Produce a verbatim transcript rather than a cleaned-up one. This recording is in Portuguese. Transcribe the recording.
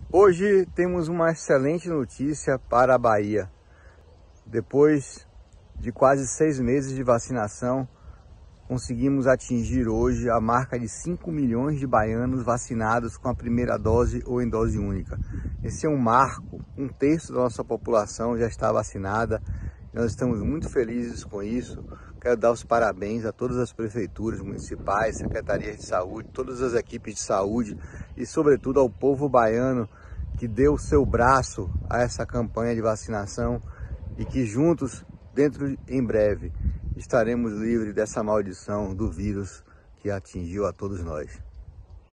Hoje temos uma excelente notícia para a Bahia. Depois de quase seis meses de vacinação, conseguimos atingir hoje a marca de cinco milhões de baianos vacinados com a primeira dose ou em dose única. Esse é um marco, um terço da nossa população já está vacinada. Nós estamos muito felizes com isso. Quero dar os parabéns a todas as prefeituras municipais, secretarias de saúde, todas as equipes de saúde e sobretudo ao povo baiano que deu o seu braço a essa campanha de vacinação e que juntos, dentro em breve, estaremos livres dessa maldição do vírus que atingiu a todos nós.